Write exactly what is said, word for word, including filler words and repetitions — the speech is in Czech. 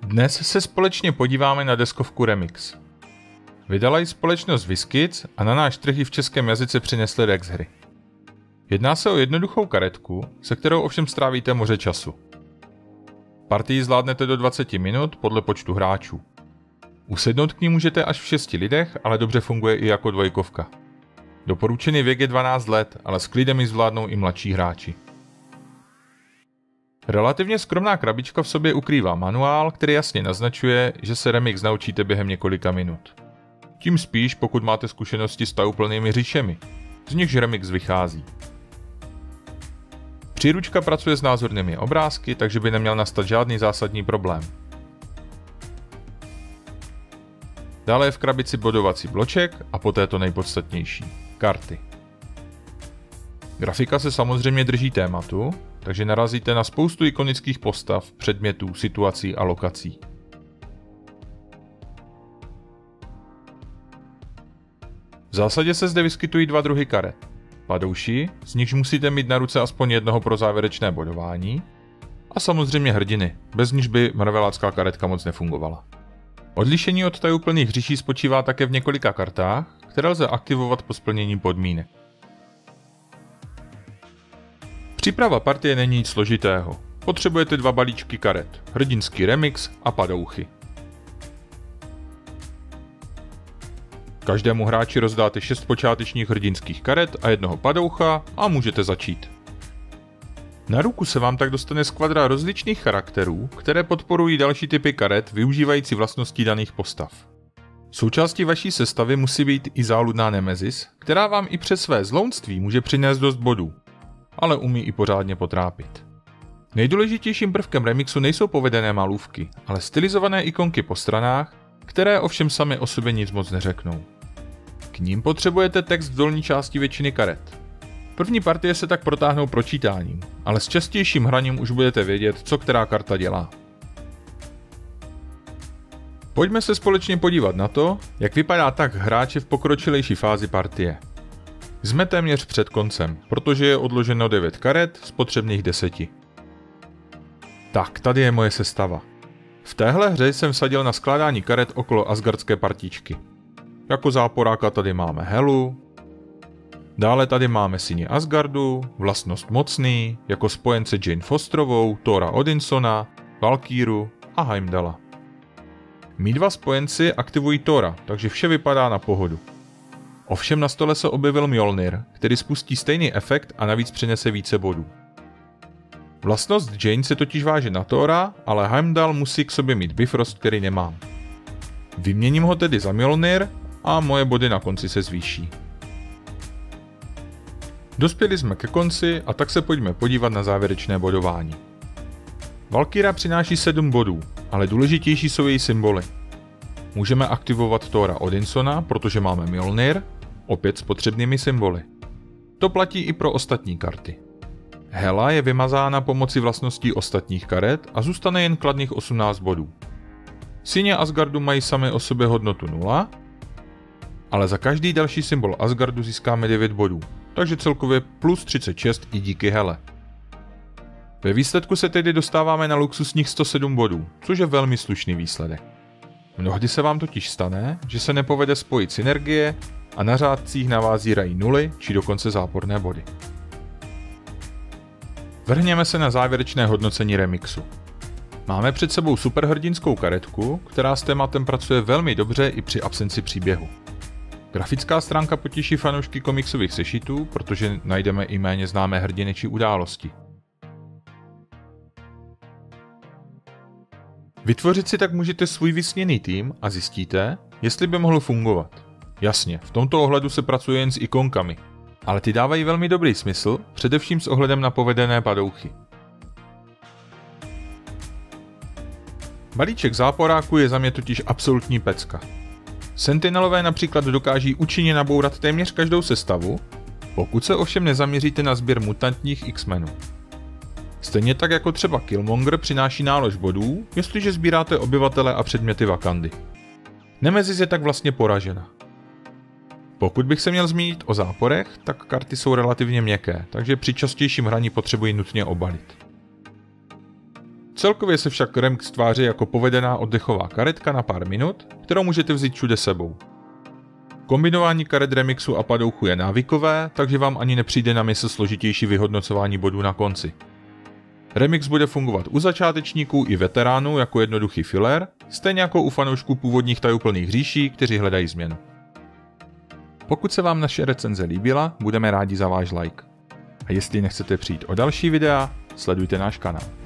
Dnes se společně podíváme na deskovku Remix. Vydala ji společnost WizKids a na náš trh ji v českém jazyce přinesli Rex hry. Jedná se o jednoduchou karetku, se kterou ovšem strávíte moře času. Partii zvládnete do dvacet minut podle počtu hráčů. Usednout k ní můžete až v šesti lidech, ale dobře funguje i jako dvojkovka. Doporučený věk je dvanáct let, ale s klidem ji zvládnou i mladší hráči. Relativně skromná krabička v sobě ukrývá manuál, který jasně naznačuje, že se Remix naučíte během několika minut. Tím spíš, pokud máte zkušenosti s tajuplnými říšemi, z nichž Remix vychází. Příručka pracuje s názornými obrázky, takže by neměl nastat žádný zásadní problém. Dále je v krabici bodovací bloček a poté to nejpodstatnější – karty. Grafika se samozřejmě drží tématu, takže narazíte na spoustu ikonických postav, předmětů, situací a lokací. V zásadě se zde vyskytují dva druhy karet. Padouši, z nichž musíte mít na ruce aspoň jednoho pro závěrečné bodování, a samozřejmě hrdiny, bez nichž by mrvelácká karetka moc nefungovala. Odlišení od tajuplných říší spočívá také v několika kartách, které lze aktivovat po splnění podmínek. Příprava partie není nic složitého. Potřebujete dva balíčky karet, hrdinský Remix a padouchy. Každému hráči rozdáte šest počátečních hrdinských karet a jednoho padoucha a můžete začít. Na ruku se vám tak dostane skvadra rozličných charakterů, které podporují další typy karet využívající vlastností daných postav. Součástí vaší sestavy musí být i záludná Nemezis, která vám i přes své zlounství může přinést dost bodů, ale umí i pořádně potrápit. Nejdůležitějším prvkem Remixu nejsou povedené malůvky, ale stylizované ikonky po stranách, které ovšem sami o sobě nic moc neřeknou. K ním potřebujete text v dolní části většiny karet. První partie se tak protáhnou pročítáním, ale s častějším hraním už budete vědět, co která karta dělá. Pojďme se společně podívat na to, jak vypadá tak hráče v pokročilejší fázi partie. Jsme téměř před koncem, protože je odloženo devět karet z potřebných deseti. Tak, tady je moje sestava. V téhle hře jsem vsadil na skládání karet okolo asgardské partičky. Jako záporáka tady máme Helu, dále tady máme syny Asgardu, vlastnost mocný, jako spojence Jane Fosterovou, Thora Odinsona, Valkýru a Heimdalla. Mí dva spojenci aktivují Thora, takže vše vypadá na pohodu. Ovšem na stole se objevil Mjolnir, který spustí stejný efekt a navíc přinese více bodů. Vlastnost Jane se totiž váže na Thora, ale Heimdall musí k sobě mít Bifrost, který nemám. Vyměním ho tedy za Mjolnir a moje body na konci se zvýší. Dospěli jsme ke konci a tak se pojďme podívat na závěrečné bodování. Valkýra přináší sedm bodů, ale důležitější jsou její symboly. Můžeme aktivovat Thora Odinsona, protože máme Mjolnir, opět s potřebnými symboly. To platí i pro ostatní karty. Hela je vymazána pomocí vlastností ostatních karet a zůstane jen kladných osmnáct bodů. Syně Asgardu mají sami o sobě hodnotu nula, ale za každý další symbol Asgardu získáme devět bodů, takže celkově plus třicet šest i díky Hele. Ve výsledku se tedy dostáváme na luxusních sto sedm bodů, což je velmi slušný výsledek. Mnohdy se vám totiž stane, že se nepovede spojit synergie a na řádcích na vás zírají nuly či dokonce záporné body. Vrhněme se na závěrečné hodnocení Remixu. Máme před sebou superhrdinskou karetku, která s tématem pracuje velmi dobře i při absenci příběhu. Grafická stránka potěší fanoušky komiksových sešitů, protože najdeme i méně známé hrdiny či události. Vytvořit si tak můžete svůj vysněný tým a zjistíte, jestli by mohl fungovat. Jasně, v tomto ohledu se pracuje jen s ikonkami, ale ty dávají velmi dobrý smysl, především s ohledem na povedené padouchy. Balíček záporáku je za mě totiž absolutní pecka. Sentinelové například dokáží účinně nabourat téměř každou sestavu, pokud se ovšem nezaměříte na sběr mutantních X-menů. Stejně tak jako třeba Killmonger přináší nálož bodů, jestliže sbíráte obyvatele a předměty Wakandy. Nemezis je tak vlastně poražena. Pokud bych se měl zmínit o záporech, tak karty jsou relativně měkké, takže při častějším hraní potřebují nutně obalit. Celkově se však Remix tváří jako povedená oddechová karetka na pár minut, kterou můžete vzít všude sebou. Kombinování karet Remixu a padouchu je návykové, takže vám ani nepřijde na mysl složitější vyhodnocování bodů na konci. Remix bude fungovat u začátečníků i veteránů jako jednoduchý filler, stejně jako u fanoušků původních tajuplných říší, kteří hledají změnu. Pokud se vám naše recenze líbila, budeme rádi za váš like. A jestli nechcete přijít o další videa, sledujte náš kanál.